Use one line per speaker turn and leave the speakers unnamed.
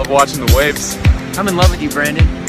love watching the waves.
I'm in love with you, Brandon.